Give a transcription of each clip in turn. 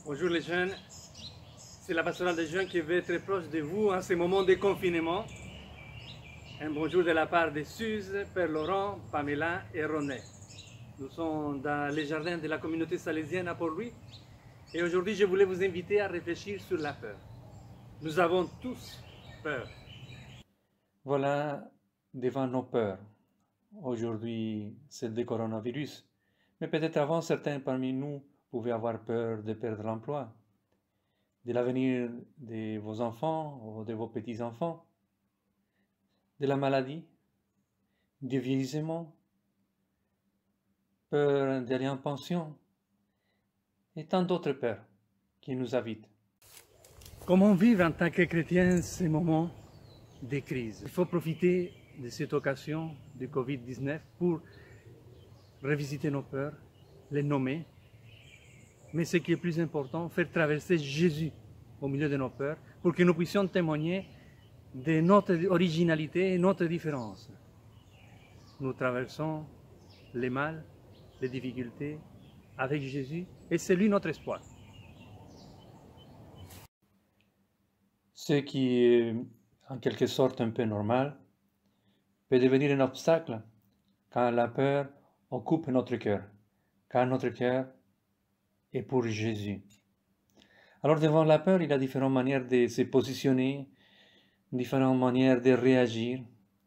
Bonjour les jeunes, c'est la pastorale des jeunes qui veut être proche de vous en ces moments de confinement. Un bonjour de la part de Suze, Père Laurent, Pamela et René. Nous sommes dans les jardins de la communauté salésienne à Port-Louis et aujourd'hui je voulais vous inviter à réfléchir sur la peur. Nous avons tous peur. Voilà devant nos peurs. Aujourd'hui, c'est le coronavirus. Mais peut-être avant, certains parmi nous pouvaient avoir peur de perdre l'emploi, de l'avenir de vos enfants ou de vos petits-enfants, de la maladie, du vieillissement, peur d'aller en pension et tant d'autres peurs qui nous habitent. Comment vivre en tant que chrétien ces moments de crise? Il faut profiter de cette occasion du Covid-19 pour revisiter nos peurs, les nommer, mais ce qui est plus important, faire traverser Jésus au milieu de nos peurs pour que nous puissions témoigner de notre originalité et notre différence. Nous traversons les mal, les difficultés avec Jésus et c'est lui notre espoir. Ce qui est en quelque sorte un peu normal peut devenir un obstacle quand la peur occupe notre cœur, car notre cœur est pour Jésus. Alors devant la peur, il y a différentes manières de se positionner, différentes manières de réagir.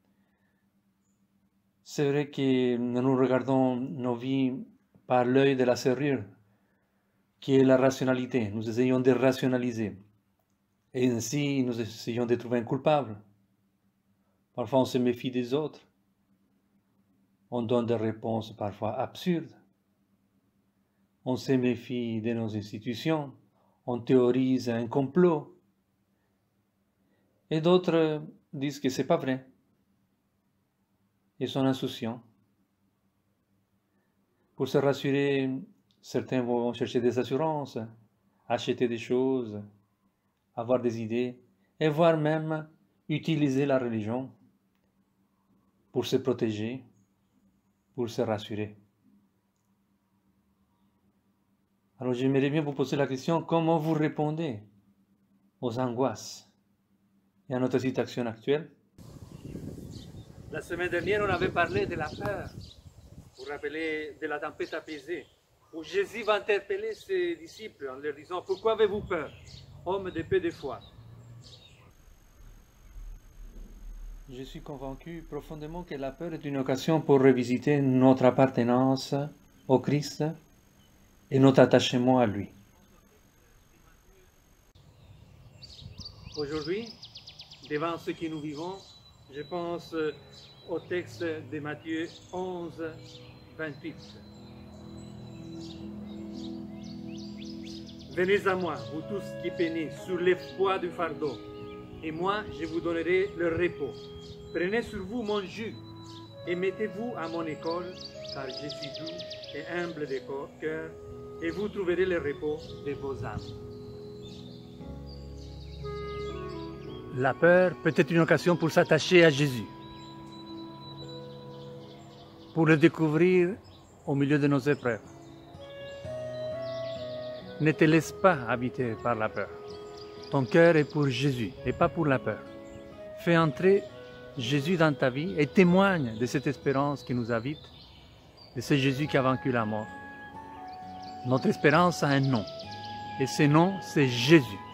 C'est vrai que nous regardons nos vies par l'œil de la serrure, qui est la rationalité. Nous essayons de rationaliser. Et ainsi, nous essayons de trouver un coupable. Parfois, on se méfie des autres. On donne des réponses parfois absurdes. On se méfie de nos institutions. On théorise un complot. Et d'autres disent que c'est pas vrai. Ils sont insouciants. Pour se rassurer, certains vont chercher des assurances, acheter des choses, avoir des idées, et voire même utiliser la religion pour se protéger, pour se rassurer. Alors j'aimerais bien vous poser la question, comment vous répondez aux angoisses et à notre situation actuelle? La semaine dernière, on avait parlé de la peur, vous vous rappelez de la tempête apaisée, où Jésus va interpeller ses disciples en leur disant « Pourquoi avez-vous peur, hommes de peu de foi ?» Je suis convaincu profondément que la peur est une occasion pour revisiter notre appartenance au Christ et notre attachement à lui. Aujourd'hui, devant ce que nous vivons, je pense au texte de Matthieu 11, 28. Venez à moi, vous tous qui peinez sur le poids du fardeau, et moi je vous donnerai le repos. Prenez sur vous mon joug et mettez-vous à mon école, car je suis doux et humble de cœur, et vous trouverez le repos de vos âmes. La peur peut être une occasion pour s'attacher à Jésus, pour le découvrir au milieu de nos épreuves. Ne te laisse pas habiter par la peur. Ton cœur est pour Jésus et pas pour la peur. Fais entrer Jésus dans ta vie et témoigne de cette espérance qui nous habite, de ce Jésus qui a vaincu la mort. Notre espérance a un nom et ce nom c'est Jésus.